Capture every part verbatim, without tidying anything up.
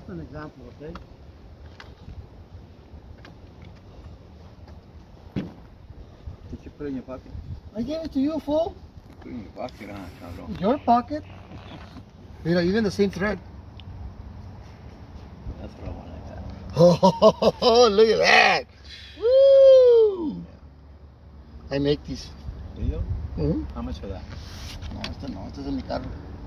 just an example, okay? Did you put it in your pocket? I gave it to you, fool. Put it in your pocket, huh, cabrón? Your pocket. You know, even the same thread. That's what I want like that. Oh, look at that. Woo! I make these. Do you? Mm-hmm. How much for that? No, esto no, esto es de mi carro.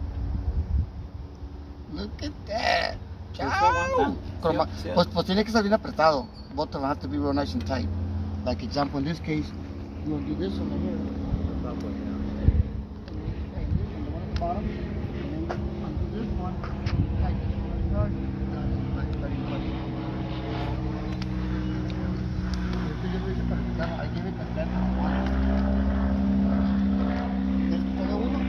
Look at that. ¿Eso aguanta? Croma- Sí, sí. Pues, pues tiene que estar bien apretado. Both of them have to be real nice and tight. Like example, in this case, you want to do this one right here. I'll put it down. Like this one, the one at the bottom. And then undo this one. Like this one right here. Like very much. Este yo lo hice para el carro. I gave it a ten and one. ¿Quieres que te haga uno?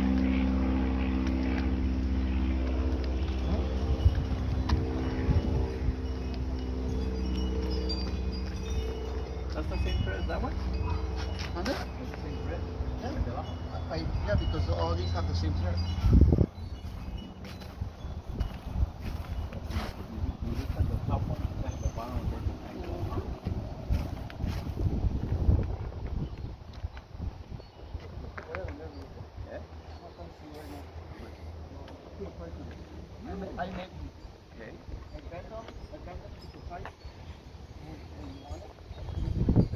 That's the same thread as that one? ¿Mande? That's the same thread. Yeah. I, yeah, because all these have the same thread. You look at the top one and the bottom one different. Yeah? I make Okay. I bent them, I bent them super tight. And, and you want it?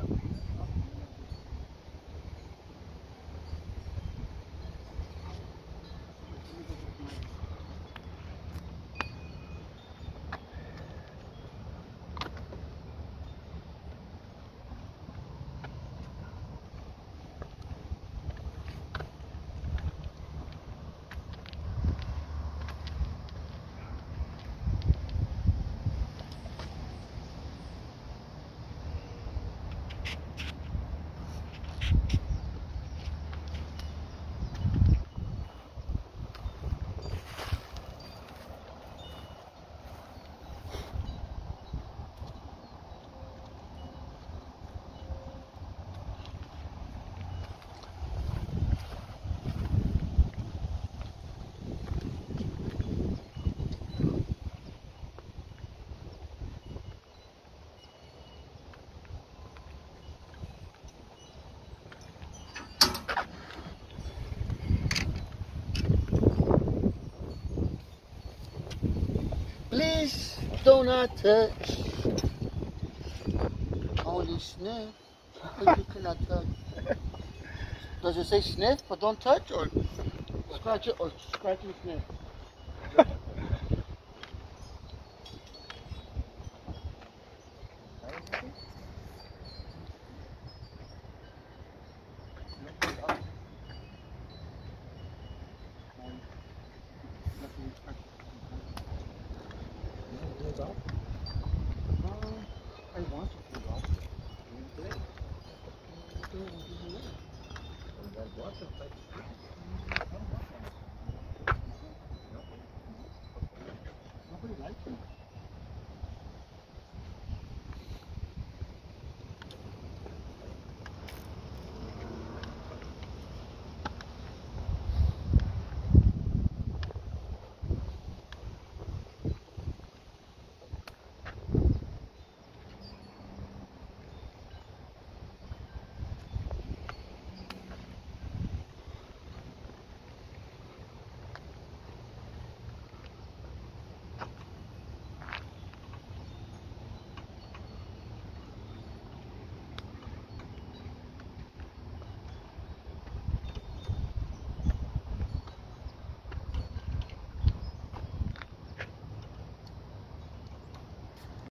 Please do not touch. Only sniff, but you cannot touch. Does it say sniff but don't touch, or scratch it, or scratch and sniff? I want to do that. That water pipe.